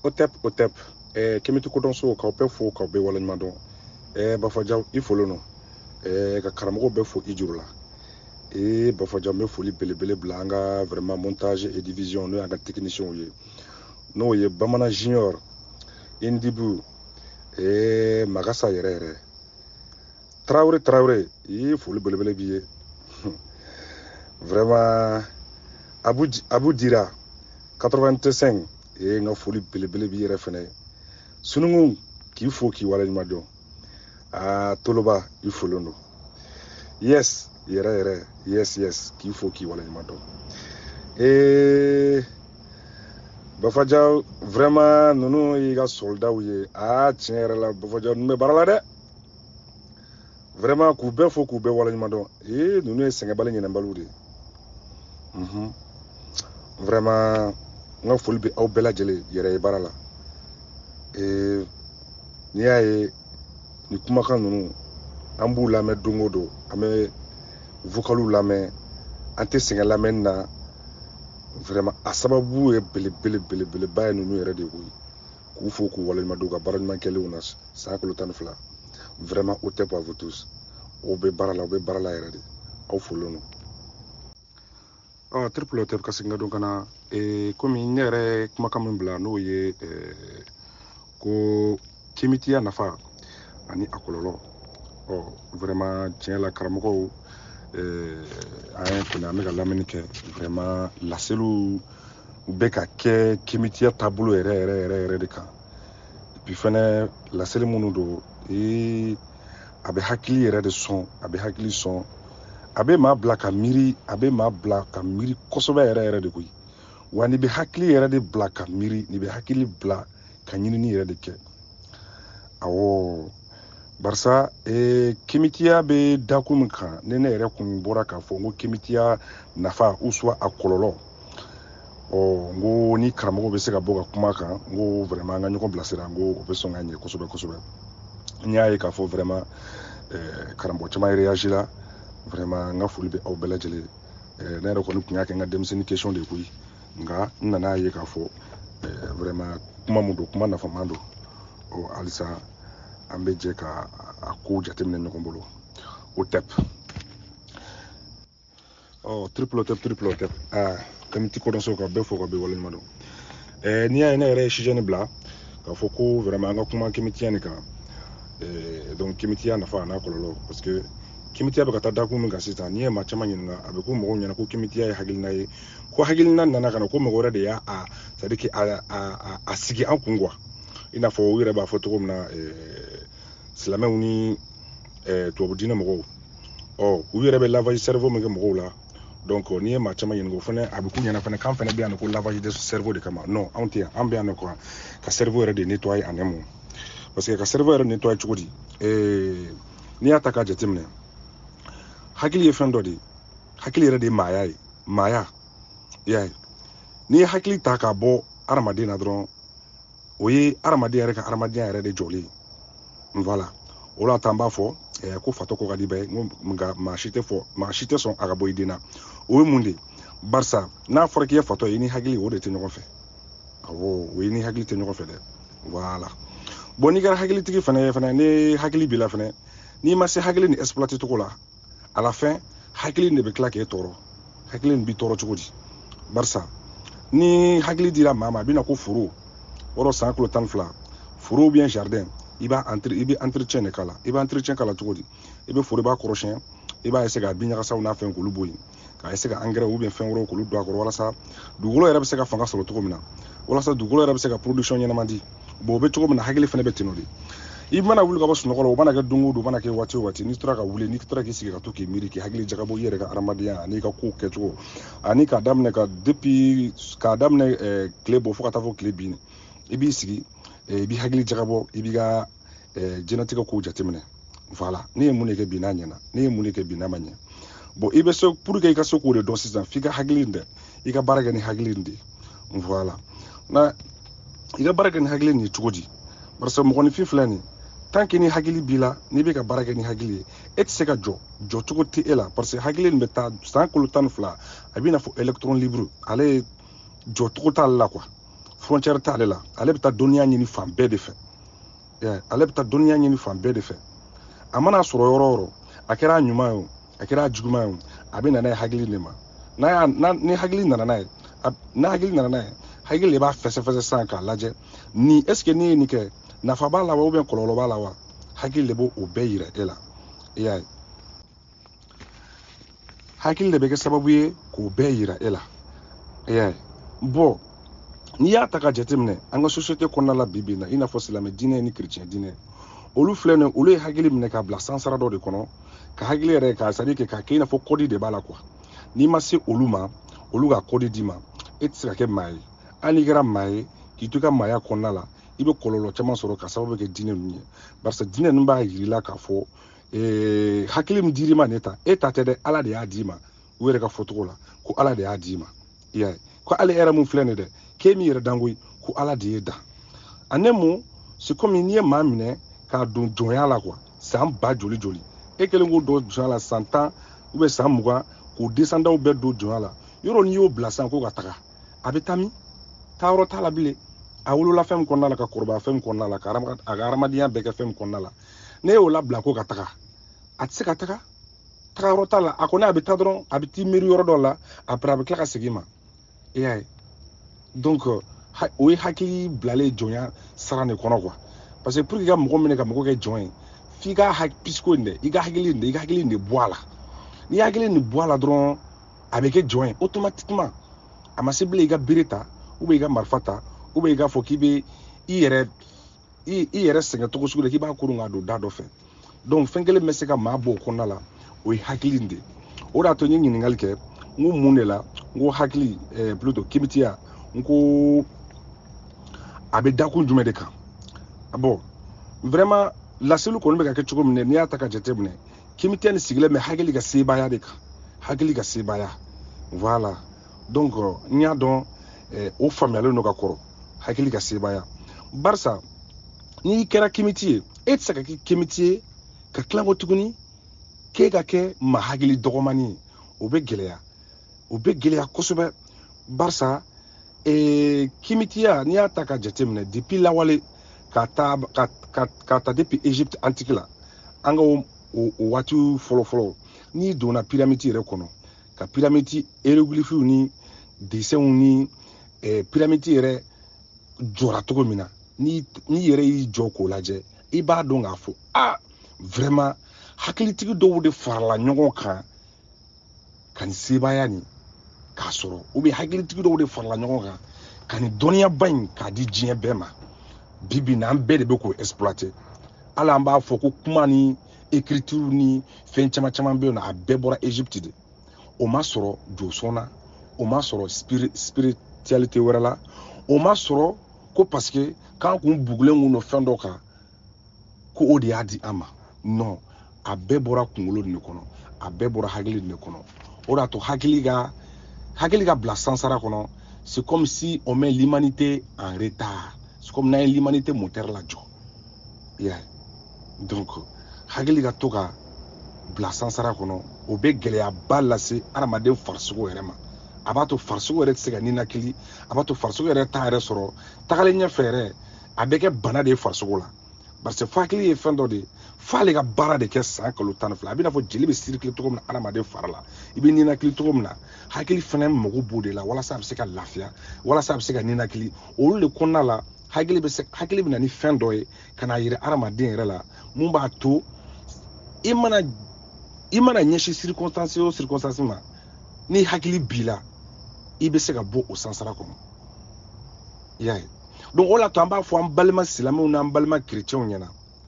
otep kemiti ko don so ka pe fo ka be wala nyama don ba fa jaw il faut le no ka karamo be fo ijurula ba fa jaw me foli bele blanga vraiment montage et division no anga technicien ye no ye bamana junior indibu magasa yere Traoré il faut le bele biye vraiment Abu Dira 85 nga foli bele biye refene sunungu ki faut ki wala nyama don Toloba il faut le no yes yere yes ki faut ki wala nyama don Bafaja vraiment nous il a soldat ouye tiens la Bafaja nous me barala de vraiment ku be fo ku be wala nyama don nous senga bala nyina baludi vraiment nga foli be au bela jele yere barala ni ay ni kuma kan nous ambu la me dongodo ame vocalu la me ante senga la menna vraiment asababu bele bay nous yere de ku fo ku wala nyama do ga baral man kele unas sa ko tan fla vraiment au tempo à vous tous au be barala yere de au folono triple otep kasinga donc kana comme nere kuma kam bla no ye ko kimitia nafa ani akololo vraiment tient la karamo kuna mega lamini ke vraiment la selu beka ke kimitia tableau ere de kan et puis fene la selu munudo abe hakili yere de son abe ma blaka miri kosoba ere de kuyi wani be hakili yere de blaka miri ni be hakili bla kanyini ni yere de ke awo barsa kimitia be dakum kan nene yere kun bora ka fo ngo kimitia nafa uswa akololo ngo ni karamo be se ka boga kuma kan ngo vraiment nga nyoko blasira ngo be so nganye kosoba nyaay ka fo vraiment karambo chama réagir vraiment nga fuli be au bela jele na ko nuku nyake nga dem sen question de kuyi nga nana ye ka fo vraiment kuma na famando alisa ambe je ka aku jatem ne nyokombolo o tep triple otep comme ti ko don so ka be fo ko be wala mado ni ya na re shijene bla ka fo ko vraiment nga kuma kimitiane ka donc kimitia na fa na kololo parce que kimitia baka tada ku munga sita ni ma chama nyinga abe ko mo nyana ko kimitia ya hagil nayi ko hagil nan nana kana ko mo gore de ya sadiki a sigi an kungwa ina fo wire ba foto ko na silama uni to budina mo wire be lavage cerveau mo mo la donc ni ma chama nyinga fone abe ku nyana fane kan fane bi an ko lavage de cerveau de kama non antia ambiano ko ka cerveau re de nettoyer en emo parce que ka cerveau re nettoyer chukudi ni ataka jetimne hakili ye fendo di hakili re de maya ya ni hakili ta ka bo armade na dron oyi armade re ka armade re de joli voilà ola tamba fo ko fato ko gadi be nga ma shite son arabo idina oyi munde barsa na forki ye fato ni hakili o de te nyoko fe awo oyi ni hakili te nyoko fe de voilà boni gar hakili tigi fane ni hakili bila fane ni ma se hakili ni exploiter to la à la fin hakili ne be claquer toro hakili ne bi toro chukudi barsa ni hakili dira mama bina ko furu oro sanklo tanfla furu bien jardin iba entretien kala chukudi ibe furu ba crochet iba essayer ga binya ka sauna fen ko luboyi ka essayer ga engrais ou bien fen woro ko lu do ko wala sa dugulo era be se ga fanga solo to ko mina wala sa dugulo era be se ga production nyana mandi bo be to ko mina hakili fene be tinodi ibana wulu ka bosu nokolo bana ga dungu do bana ke wati ni tura ka wule ni tura ke sigi ka to ke miri ke hakili jaga bo yere ka armadiya ani ka ku ke to ani ka damne ka depuis ka damne club fo ka ta fo club ni ibi sigi ibi hakili jaga bo ibi ga genetique ko jatemne voilà ni mune ke binanya na ni mune ke binamanya bo ibe so pour que ka so ko de dosis dan figa hakili nde iga baraga ni hakili ndi voilà na iga baraga ni hakili ni chugodi barso mo ko ni fi flani tant que ni hakili bila ni be ka baraka ni hakili et se ka jo tugo ti ela parce que hakili be ta san ko tan fla abina fo electron libre ale jo tugo ta la quoi frontière t'ale la ale bɛ taa dɔnniya ɲini fan bɛɛ de fɛ ale bɛ taa dɔnniya ɲini fan bɛɛ de fɛ a mana sɔrɔ yɔrɔ o yɔrɔ a kɛra ɲuman ye a kɛra juguman ye a bɛ na n'a ye hakili de ma ni hakili nana n'a ye n'a hakili nana n'a ye hakili de b'a fɛsɛfɛsɛ sisan k'a lajɛ ni est-ce que ni ye nin kɛ nafa b'a la wa ou bien kɔlɔlɔ b'a la wa hakili de b'o bɛɛ yira e la i y'a ye hakili de bɛ kɛ sababu ye k'o bɛɛ yira e la i y'a ye bon n'i y'a ta ka jateminɛ an ka société kɔnɔna la bi bi in na i n'a fɔ silamɛ diinɛ ni chrétien diinɛ olu filɛ nin olu ye hakili minɛ k'a bila sansara dɔ de kɔnɔ ka hakili yɛrɛ k'a c'est à dire k'a kɛ i n'a fɔ kɔdi de b'a la quoi n'i ma se olu ma olu ka kɔdi d'i ma e tɛ se ka kɛ maa ye hali n'i kɛra maa ye k'i to i ka maaya kɔnɔna la i bɛ kɔlɔlɔ caman sɔrɔ ka sababu kɛ diinɛ ninnu ye barisa diinɛ ninnu b'a yir'i la k'a fɔ hakili min dir'i ma ne ta e ta tɛ dɛ ala de y'a d'i ma u yɛrɛ ka fɔcogo la ko ala de y'a d'i ma i y'a ye ko ale yɛrɛ mun filɛ nin dɛ k'e min yɛrɛ dangoyi ko ala de y'e da a ne mun c'est comme n'i ye maa minɛ k'a don jɔnya la quoi san ba joli joli e kelen k'o don jɔnya la san 10 ou bien san 20 k'o descendants bɛɛ don jɔnya la yɔrɔ n'i y'o bila san ko ka taga a bɛ taa min taayɔrɔ t'a la bilen a wolola fɛn min kɔnɔna la ka kɔrɔbaya fɛn min kɔnɔna la a ka hadamadenya bɛɛ kɛ fɛn min kɔnɔna la ne y'o labila ko ka taga a tɛ se ka taga tagayɔrɔ t'a la a kɔni a bɛ taa dɔrɔn a bɛ t'i miiri yɔrɔ dɔ la après a bɛ tila ka segin ma i y'a ye donc o ye hakili bilalen jɔnya sara de kɔnɔ quoi parce que pour que i ka mɔgɔ minɛ ka mɔgɔ kɛ jɔn ye f'i ka pisiko in dɛ i ka hakili in de bɔ a la n'i hakili in de bɔ a la dɔrɔn a bɛ kɛ jɔn ye automatiquement a ma se bilen i ka bere ta ou bien i ka marifa ta ou bien i k'a fɔ k'i bɛ i yɛrɛ sɛgɛn cogo sugu de k'i b'a koron k'a don da dɔ fɛ donc fɛn kelen bɛ se ka maa bɔ o kɔnɔna la o ye hakili in de o de y'a to n ye ɲininkali kɛ n ko mun de la n ko hakili plutôt kimitiya n ko a bɛ dakun jumɛn de kan bon vraiment laseliw kɔni bɛ ka kɛ cogo min na n'i y'a ta ka jateminɛ kimitiya ni sigilen bɛ hakili ka sebaaya de kan hakili ka sebaaya voilà donc n y'a dɔn o faamuyalen don ka kɔrɔ hakili ka sebaaya barisa n'i kɛra kimiti ye e tɛ se ka kɛ kimiti ye ka tila ko tuguni k'e ka kɛ maa hakili dɔgɔmani ye o bɛ gɛlɛya kosɛbɛ barisa kimitiya n'i y'a ta ka jateminɛ depuis lawale ka ta depuis Egypte antique la an ka o waati fɔlɔ n'i donna pyramide yɛrɛ kɔnɔ ka pyramide hiéroglyphes ni dessins ni pyramide yɛrɛ jɔra cogo min na n'i yɛrɛ y'i jɔ k'o lajɛ i b'a dɔn k'a fɔ vraiment hakilitigi dɔw de farala ɲɔgɔn kan ka nin sebaaya nin k'a sɔrɔ ou bien hakilitigi dɔw de farala ɲɔgɔn kan ka nin dɔnniyaba in k'a di diɲɛ bɛɛ ma bi bi in na an bɛɛ de bɛ k'o exploiter hali an b'a fɔ ko kuma ni écriture ni fɛn caman caman bɛ yen nɔ a bɛɛ bɔra Egypte de o ma sɔrɔ jɔsɔn na o ma sɔrɔ spiritualité wɛrɛ la o ma sɔrɔ ko parce que k'an kun bugulen kun don fɛn dɔ kan ko o de y'a di an ma non a bɛɛ bɔra kunkolo de kɔnɔ a bɛɛ bɔra hakili de kɔnɔ o de y'a to hakili ka bila sansara kɔnɔ c'est comme si on met l'humanité en retard c'est comme n'an ye l'humanité moteur lajɔ yeah. donc hakili ka to ka bila sansara kɔnɔ o bɛ gɛlɛyaba lase adamaden farisogo yɛrɛ ma a b'a to farisogo yɛrɛ tɛ se ka ninakili a b'a to farisogo yɛrɛ t'a yɛrɛ sɔrɔ tagalen ɲɛfɛ yɛrɛ a bɛ kɛ bana de ye farisogo la parce que hakili ye fɛn dɔ de ye f'ale ka baara de kɛ san kalo 12 a bɛ n'a fɔ jeli bɛ circuler cogo min na adamaden fari la i bɛ ninakili cogo min na hakili fana mago b'o de la walasa a bɛ se ka lafiya walasa a bɛ se ka ninakili olu de kɔnɔna la hakili bɛ na ni fɛn dɔ ye ka na yira adamaden yɛrɛ la mun b'a to i mana ɲɛsin circonstance o circonstance ma ni hakili b'i la i bɛ se ka bɔ o sansara kɔnɔ i y'a ye donc o la to an b'a fɔ an balima silamɛw n'an balima chrétiens ɲɛna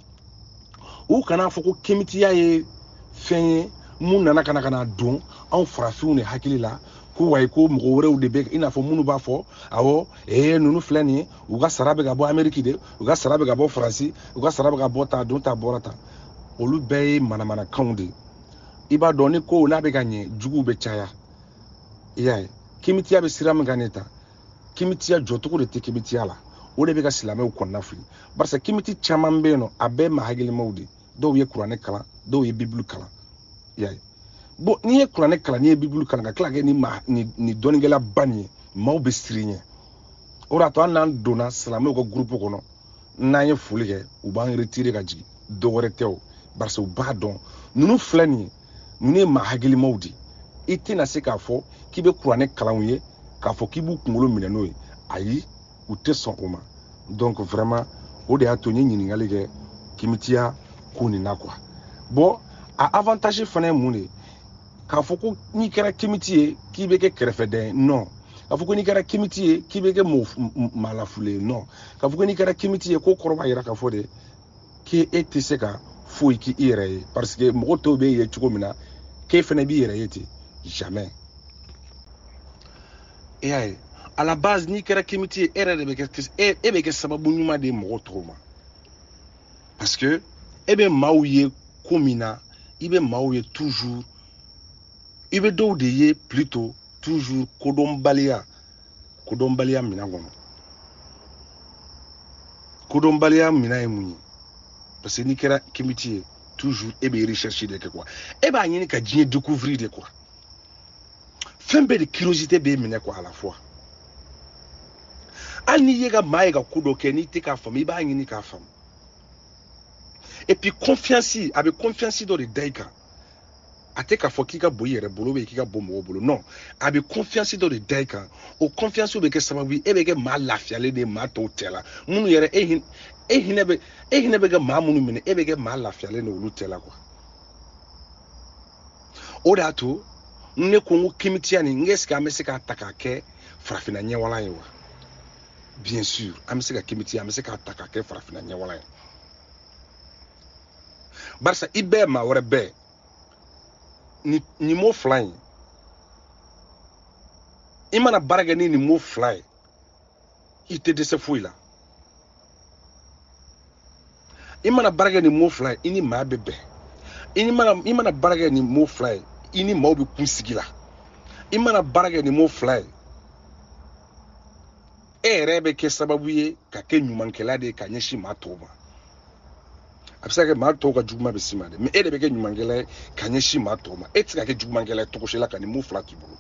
u kana fɔ ko kimitiya ye fɛn ye mun nana ka na don anw farafinw de hakili la ko wayi ko mɔgɔ wɛrɛw de bɛ i n'a fɔ minnu b'a fɔ awɔ ninnu filɛ nin ye u ka sara bɛ ka bɔ Amérique de u ka sara bɛ ka bɔ Faransi u ka sara bɛ ka bɔ tan don ta bɔra tan olu bɛɛ ye manamanakanw de i b'a dɔn ni ko n'a bɛ ka ɲɛ juguw bɛ caya i y'a ye kimitiya bɛ sira min kan ne ta kimitiya jɔcogo de tɛ kimitiya la o de bɛ ka silamɛw kɔnɔna fili barisa kimiti caman bɛ yen nɔ a bɛɛ ye maa hakilimaw de dɔw ye kuranɛ kalan dɔw ye bibulu kalan i y'a ye bon n'i ye kuranɛ kalan n'i ye bibulu kalan ka tila ka kɛ ni dɔnnikɛla ba nin ye maaw bɛ siri ɲɛ ora to an donna silamɛw ka groupe kɔnɔ n'an ye foli kɛ u b'an retirer ka jigin dɔ wɛrɛ tɛ o parce que u b'a dɔn ninnu filɛ nin ye ninnu ye maa hakilimaw de i tɛna se k'a fɔ k'i bɛ kuranɛ kalanw ye k'a fɔ k'i b'u kunkolo minɛ n'o ye ayi u tɛ sɔn o ma donc vraiment o de y'a to n ye ɲininkali kɛ kimitiya ko nin na quoi bon a avantage fana ye mun de ye k'a fɔ ko n'i kɛra kimiti ye k'i bɛ kɛ kɛrɛfɛdɛn non k'a fɔ ko n'i kɛra kimiti ye k'i bɛ kɛ maalafulen ye non k'a fɔ ko n'i kɛra kimiti ye ko kɔrɔ b'a yira k'a fɔ de k'e tɛ se ka foyi k'i yɛrɛ ye parce que mɔgɔ tɔw b'e ye cogo min na k'e fana b'i yɛrɛ ye ten jamais e y'a ye à la base n'i kɛra kimiti ye e yɛrɛ de bɛ kɛ sababu ɲuman de ye mɔgɔ tɔw ma parce que e bɛ maaw ye ko min na i bɛ maaw ye toujours i bɛ dɔw de ye plutôt toujours kodɔnbaliya minɛn kɔnɔ kodɔnbaliya minɛn ye mun ye parce que n'i kɛra kimiti ye toujours e bɛ recherche de kɛ quoi e b'a ɲini ka diɲɛ découvrir de quoi fɛn bɛɛ de curiosité b'e minɛ quoi à la fois hali n'i ye ka maa ye ka ko dɔ kɛ n'i tɛ k'a faamu i b'a ɲini k'a faamu et puis confiance a bɛ confiance dɔ de da i kan a tɛ k'a fɔ k'i ka bɔ i yɛrɛ bolo k'i ka bɔ mɔgɔw bolo non a bɛ confiance dɔ de da i kan o confiance bɛ kɛ sababu ye e bɛ kɛ maa lafiyalen de ye maa tɔw cɛla minnu yɛrɛ e hinɛ bɛ kɛ maa minnu minɛ e bɛ kɛ maa lafiyalen de olu cɛla quoi o de y'a to ne ko n ko kimitiya nin n est-ce que an bɛ se k'a ta k'a kɛ farafinna ɲɛwalan ye wa bien sûr an bɛ se ka kimitiya an bɛ se k'a ta k'a kɛ farafinna ɲɛwalan ye barisa i bɛɛ maa wɛrɛ bɛɛ nin mot fila in i mana baara kɛ ni nin mot fila ye i tɛ dɛsɛ foyi la i mana baara kɛ nin mot fila ye i ni maa bɛ bɛn i mana baara kɛ nin mot fila ye i ni maaw bɛ kun sigi la i mana baara kɛ nin mot fila ye e yɛrɛ bɛ kɛ sababu ye ka kɛ ɲumankɛla de ye ka ɲɛsin maa tɔw ma a bɛ se ka kɛ maa tɔw ka juguman bɛ s'i ma dɛ mais e de bɛ kɛ ɲumankɛla ye ka ɲɛsin maa tɔw ma e tɛ se ka kɛ jugumankɛla ye cogo si la ka nin mot fila k'i bolo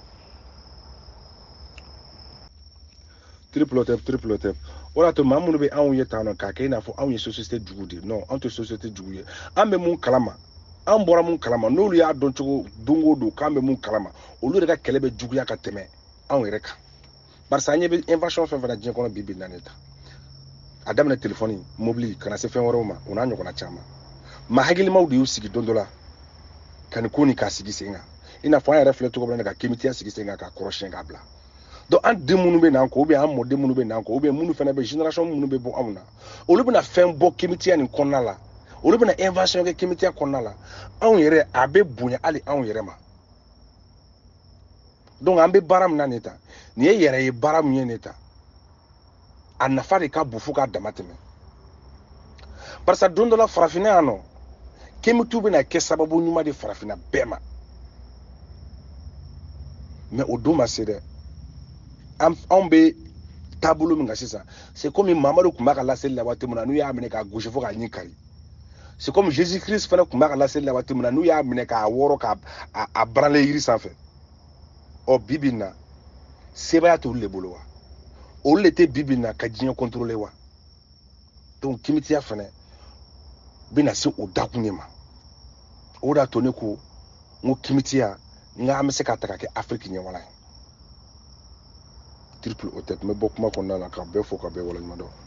triple o tɛ o de y'a to maa minnu bɛ anw ye tan nɔ k'a kɛ i n'a fɔ anw ye société jugu de ye non anw tɛ société jugu ye an bɛ mun kalama an bɔra mun kalama n'olu y'a dɔn cogo don o don k'an bɛ mun kalama olu de ka kɛlɛ bɛ juguya ka tɛmɛ anw yɛrɛ kan barisa an ɲɛ bɛ invention fɛn fɛn na diɲɛ kɔnɔ bi na ne ta a daminɛ telefɔni mobili kana se fɛn wɛrɛw ma o n'a ɲɔgɔnna caman maa hakilimaw de y'u sigi don dɔ la ka nin ko nin k'a sigi sen kan i n'a fɔ an yɛrɛ filɛ cogo min na ka kimitiya sigi sen kan k'a kɔrɔsiyɛn k'a bila donc an den minnu bɛ n'an kɔ ou bien an mɔden minnu bɛ n'an kɔ ou bien minnu fana bɛ génération minnu bɛ bɔ anw na olu bɛna fɛn bɔ kimitiya nin kɔnɔna la olu bɛna invention kɛ kimitiya kɔnɔna la anw yɛrɛ a bɛ bonya hali anw yɛrɛ ma donc an bɛ baara min na nin ta nin ye yɛrɛ ye baara min ye nin ta a nafa de ka bon fo k'a dama tɛmɛ barisa don dɔ la farafinna yan nɔ kimitiw bɛna kɛ sababu ɲuman de farafinna bɛɛ ma mais o don ma se dɛ anw bɛ taabolo min kan sisan c'est comme mamadu tun b'a ka laseli la waati min na n'u y'a minɛ k'a gosi fo k'a ɲi kari c'est comme Jésus Christ fana tun b'a ka laseli la waati min na n'u y'a minɛ k'a wɔrɔ k'a baranle yiri sanfɛ ɔ bi bi in na sebaaya t'olu de bolo wa olu de tɛ bi bi in na ka diɲɛ contrôler wa donc kimitiya fana bɛna se o dakun de ma o de y'a to ne ko n ko kimitiya n ka an bɛ se k'a ta ka kɛ Afiriki ɲɛwalan ye triple o tɛ n bɛ bɔ kuma kɔnɔna na ka bɛɛ fo ka bɛɛ waleɲuman dɔn